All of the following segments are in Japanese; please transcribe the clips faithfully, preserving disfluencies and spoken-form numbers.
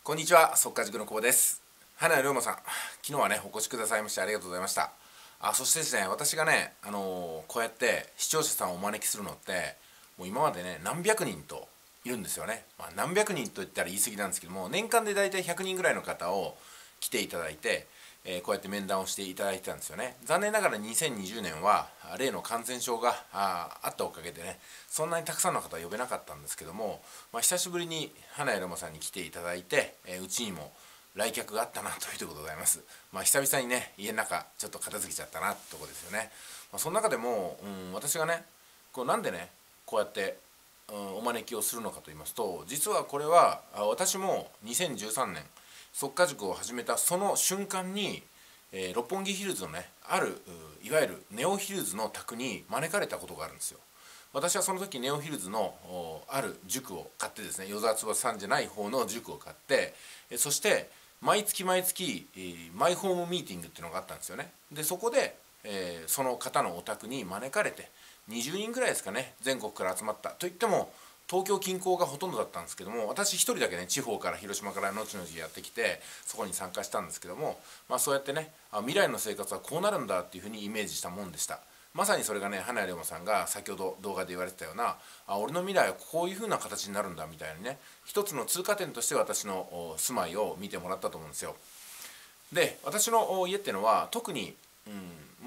こんにちは、速稼塾の久保です。花谷龍馬さん、昨日はね、お越しくださいましてありがとうございました。あ、そしてですね、私がね、あのーこうやって視聴者さんをお招きするのって、もう今までね、何百人といるんですよね。まあ、何百人と言ったら言い過ぎなんですけども、年間でだいたいひゃくにんぐらいの方を来ていただいて、えーこうやって面談をしていただいてたんですよね。残念ながらにせんにじゅうねんは例の感染症がああったおかげでね、そんなにたくさんの方は呼べなかったんですけども、まあ、久しぶりに花谷龍馬さんに来ていただいて、えーうちにも来客があったなというところでございます。まあ、久々にね、家の中ちょっと片付けちゃったなってところですよね。まあ、その中でも、うん、私がね、こうなんでね、こうやって、うん、お招きをするのかと言いますと、実はこれはあ私もにせんじゅうさんねん速稼塾を始めたその瞬間に、えー六本木ヒルズのね、あるいわゆるネオヒルズの宅に招かれたことがあるんですよ。私はその時ネオヒルズのある塾を買ってですね、与沢翼さんじゃない方の塾を買って、えそして毎月毎月、えーマイホームミーティングっていうのがあったんですよね。でそこで、えーその方のお宅に招かれて、にじゅうにんぐらいですかね、全国から集まったといっても東京近郊がほとんどだったんですけども、私一人だけね、地方から広島から後々やってきてそこに参加したんですけども、まあ、そうやってね、あ、未来の生活はこうなるんだっていうふうにイメージしたもんでした。まさにそれがね、花谷龍馬さんが先ほど動画で言われてたような、あ、俺の未来はこういう風な形になるんだみたいにね、一つの通過点として私の住まいを見てもらったと思うんですよ。で、私の家っていうのは特に、うん、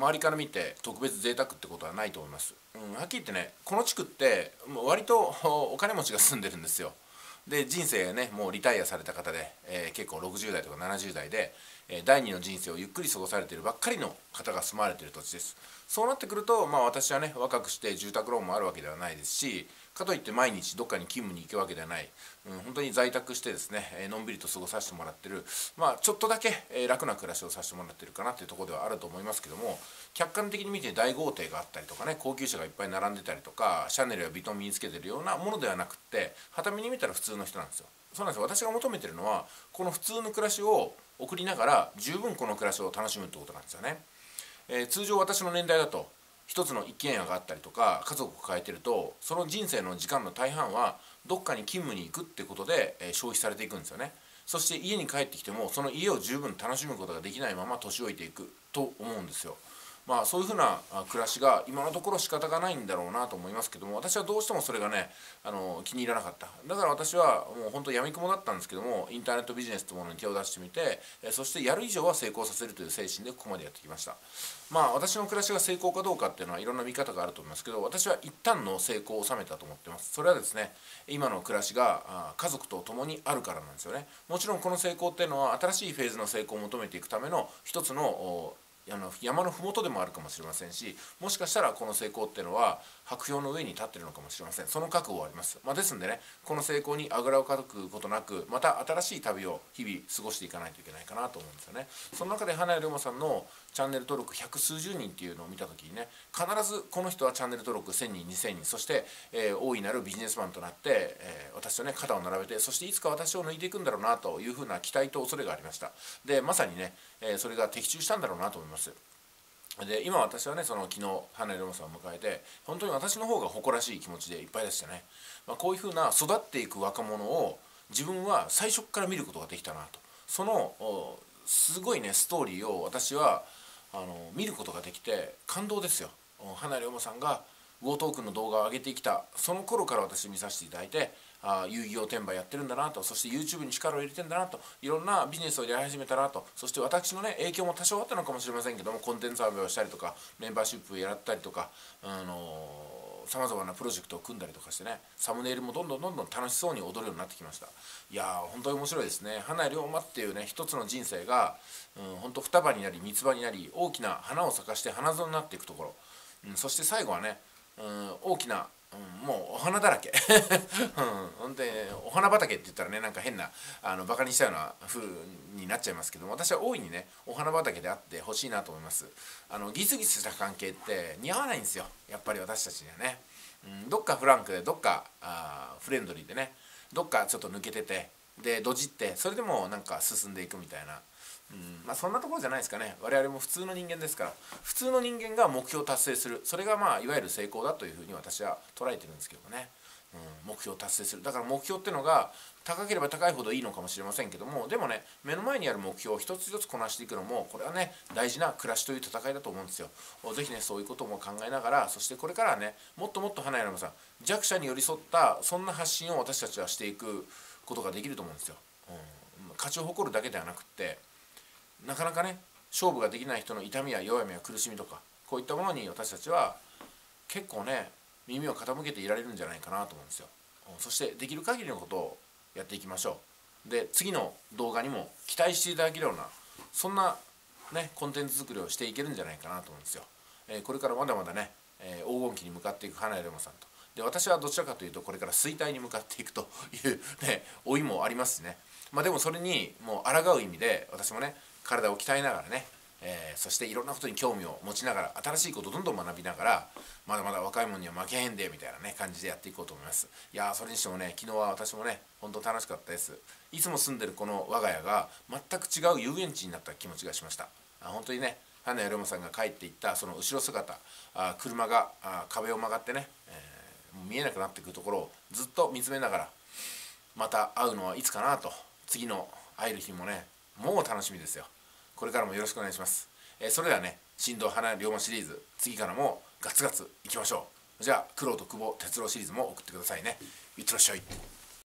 周りから見て特別贅沢ってことはないと思います。うん、はっきり言ってね、この地区ってもう割とお金持ちが住んでるんですよ。で、人生ね、もうリタイアされた方で、えー結構ろくじゅうだいとかななじゅうだいで、えー第二の人生をゆっくり過ごされているばっかりの方が住まわれている土地です。そうなってくると、まあ、私はね、若くして住宅ローンもあるわけではないですし、かといって毎日どっかに勤務に行くわけではない、うん、本当に在宅してですね、えーのんびりと過ごさせてもらってる、まあ、ちょっとだけ、えー楽な暮らしをさせてもらってるかなというところではあると思いますけども、客観的に見て大豪邸があったりとかね、高級車がいっぱい並んでたりとか、シャネルやヴィトン身につけてるようなものではなくって、はた目に見たら普通の人なんですよ。そうなんですよ。私が求めてるのはこの普通の暮らしを送りながら十分この暮らしを楽しむってことなんですよね。えー通常私の年代だと一つの一軒家があったりとか家族を抱えてると、その人生の時間の大半はどっかに勤務に行くってことで、えー消費されていくんですよね。そして家に帰ってきてもその家を十分楽しむことができないまま年老いていくと思うんですよ。まあそういうふうなあ暮らしが今のところ仕方がないんだろうなと思いますけども、私はどうしてもそれがね、あの気に入らなかった。だから私はもう本当やみくもだったんですけども、インターネットビジネスというものに手を出してみて、えそしてやる以上は成功させるという精神でここまでやってきました。まあ私の暮らしが成功かどうかっていうのはいろんな見方があると思いますけど、私は一旦の成功を収めたと思ってます。それはですね、今の暮らしがあ家族と共にあるからなんですよね。もちろんこの成功っていうのは新しいフェーズの成功を求めていくための一つのあの山の麓でもあるかもしれませんし、もしかしたらこの成功っていうのは白氷の上に立っているのかもしれません。その覚悟はあります。まあ、ですんでね、この成功にあぐらをかくことなく、また新しい旅を日々過ごしていかないといけないかなと思うんですよね。その中で花谷龍馬さんのチャンネル登録百数十人っていうのを見た時にね、必ずこの人はチャンネル登録せんにんにせんにん、そして、えー、大いなるビジネスマンとなって、えー、私とね肩を並べて、そしていつか私を抜いていくんだろうなというふうな期待と恐れがありました。でまさにね、えー、それが的中したんだろうなと思います。で今私はね、その昨日花井龍馬さんを迎えて本当に私の方が誇らしい気持ちでいっぱいでしたね。まあ、こういうふうな育っていく若者を自分は最初から見ることができたなと、そのすごいねストーリーを私はあの見ることができて感動ですよ。花井龍馬さんがウォートークンの動画を上げてきたその頃から私見させていただいて、あ遊戯王転売やってるんだなと、そして YouTube に力を入れてんだなと、いろんなビジネスをやり始めたなと、そして私のね影響も多少あったのかもしれませんけども、コンテンツ販売をしたりとかメンバーシップをやったりとか、あのさまざまなプロジェクトを組んだりとかしてね、サムネイルもどんどんどんどん楽しそうに踊るようになってきました。いやー本当に面白いですね。花井龍馬っていうね一つの人生が、うん、本当双葉になり三つ葉になり大きな花を咲かして花園になっていくところ、うん、そして最後はね、うん、大きな、うん、もうお花だらけ、うん、ほんでお花畑って言ったらねなんか変なあのバカにしたような風になっちゃいますけども、私は大いにねお花畑であってほしいなと思います。あのギスギスした関係って似合わないんですよ、やっぱり私たちにはね。うん、どっかフランクでどっかあフレンドリーでね、どっかちょっと抜けててでドジってそれでもなんか進んでいくみたいな、うん、まあそんなところじゃないですかね。我々も普通の人間ですから、普通の人間が目標を達成する、それがまあいわゆる成功だというふうに私は捉えてるんですけどね。 うん、目標を達成する。だから目標っていうのが高ければ高いほどいいのかもしれませんけども、でもね、目の前にある目標を一つ一つこなしていくのも、これはね大事な暮らしという戦いだと思うんですよ。ぜひねそういうことも考えながら、そしてこれからはねもっともっと花山さん弱者に寄り添ったそんな発信を私たちはしていくことができると思うんですよ。うん、勝ちを誇るだけではなくって、なかなかね勝負ができない人の痛みや弱みや苦しみとか、こういったものに私たちは結構ね耳を傾けていられるんじゃないかなと思うんですよ。そしてできる限りのことをやっていきましょう。で次の動画にも期待していただけるような、そんなねコンテンツ作りをしていけるんじゃないかなと思うんですよ。えー、これからまだまだね、えー、黄金期に向かっていく花屋レモさんと、で私はどちらかというとこれから衰退に向かっていくというね老いもありますしね。まあでもそれにもう抗う意味で私もね体を鍛えながらね、えー、そしていろんなことに興味を持ちながら、新しいことをどんどん学びながら、まだまだ若い者には負けへんでみたいなね感じでやっていこうと思います。いやー、それにしてもね昨日は私もね本当楽しかったです。いつも住んでるこの我が家が全く違う遊園地になった気持ちがしました。あ本当にね、花屋龍馬さんが帰っていったその後ろ姿、あ車があ壁を曲がってね、えー、もう見えなくなってくるところをずっと見つめながら、また会うのはいつかなと、次の会える日もねもう楽しみですよ。これからもよろしくお願いします。えー、それではね、新藤花龍馬シリーズ、次からもガツガツいきましょう。じゃあ、苦労と久保哲郎シリーズも送ってくださいね。いってらっしゃい。